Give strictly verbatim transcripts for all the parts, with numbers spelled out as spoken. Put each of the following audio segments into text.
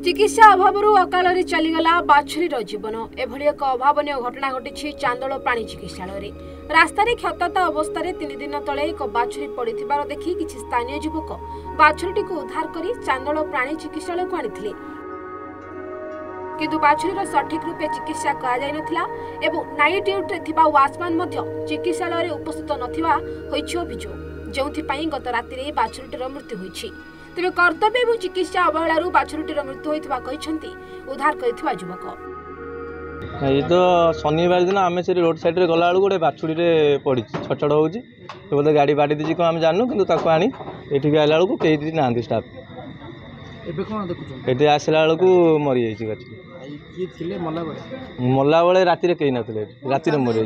चिकित्सा अभाव अकाल चलीगला बाछुरीर जीवन एभली एक अभावन घटना घटी चांदोल प्राणी चिकित्सालय रास्तार क्षतता अवस्था तीन दिन तले एक बाछुरी पड़िथिबार देखि किछि स्थानीय युवक बाछुरीटी को उद्धार करी चांदोल प्राणी चिकित्सालय को आनिथिले किंतु बाछुरीर सठिक रूपे चिकित्सा करा जाय नथिला एवं नाइट ड्यूटी थिबा वाचमैन मध्य चिकित्सालय उपस्थित नथिबा होइछि अभियोग जेउथि पई गत राति रे बाछुरीटीर मृत्यु होइछि। तेज कर्तव्य और चिकित्सा अवहेलू बाछुरीटीर मृत्यु होता उद्धार कर युवक ये तो शनिवार दिन आम से रोड साइड गला बेलू गोटे बाछुरी पड़ी छटछड़ हो बोलते गाड़ी बाड़ी दीजिए कौन आम जानू कि आनी ये आला बेलू कई ना स्टाफ ये आसला बेलू मरी जाइए बाछुरी मरला बेले राति कहीं ना राति मरी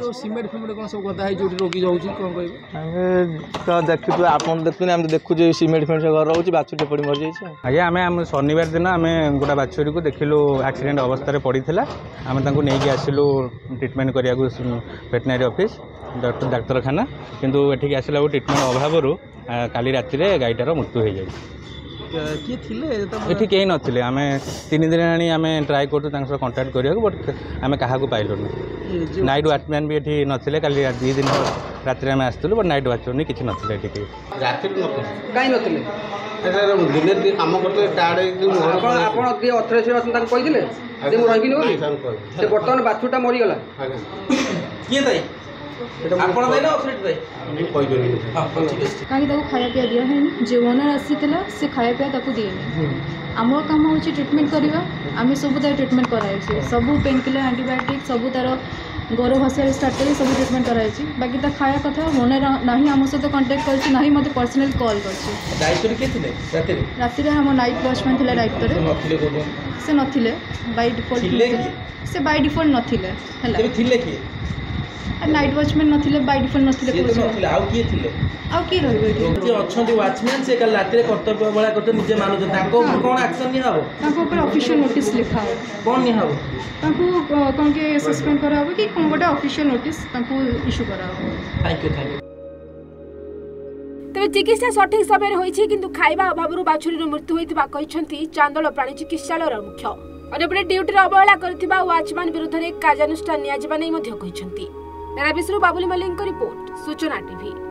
तो देखु आप देखुन आम देखु सीमेंट फेमेंट घर रोचे बाछुरी पड़ी मरी जाइए। आज्ञा आम आम शनिवार दिन आम गोटे बाछुरी को देखिलु एक्सीडेंट अवस्था पड़ी आम नहीं आसिलु ट्रिटमेंट करने वेटनरी ऑफिस डॉक्टर डाक्तरखाना किंतु एठिक आसला ट्रिटमेंट अभाव काली राति गाईटार मृत्यु हो जाए ये नथिले आम तीन दिन आनी आम ट्राए कर कंटाक्ट करा बट आम क्या पाइलुन नाइट वाचमैन भी ये नथिले काली दी दिन रात आम आसलु बट नाइट वाचमैन किसी नथिले बर्तमान बाछुरीटा मरीगला खाया पिया दिया है जो ओनर आसी से खाया पिया दिए आम कम हो ट्रिटमेंट करवा आम सब तार ट्रिटमेंट कराई सब पेन किलर एंटीबायोटिक सब तार गोर घसा स्टार्ट कर सब ट्रिटमेंट कराई बाकी ता खाया कथा ओनर ना आम सहित कंटाक्ट कर ना मत पर्सनल कॉल कर राति आम नाइट वॉचमैन थे दायित्व से नथिले बाय डिफॉल्ट से बाय डिफॉल्ट नथिले नाइट वॉचमैन नथिले बाय डिफॉल्ट नथिले नथिले आउ किए थिले आउ किए रहबे जे अछंती वॉचमैन से कल रात रे कर्तव्य बळा करते निजे मानु ताको कोन एक्शन नि हबो ताको ऊपर ऑफिशियल नोटिस लिखा हो कोन नि हबो ताको कोन के सस्पेंड करा हो कि कोन गोटे ऑफिशियल नोटिस ताको इशू करा हो। Thank you thank you. तबे चिकित्सा सठिक समय होइछि किंतु खाइबा अभावरु बाछुरीर मृत्यु होइतिबा कहिसंती चांदोल प्राणी चिकित्सालयर मुख्य अन्यपटे ड्यूटी अवहेला करथिबा वाचमैन विरुद्ध रे कार्यानुष्ठान निया जिबा नै मध्य कहिसंती। मेरा विश्रु बाबुली मलिक रिपोर्ट सूचना टीवी।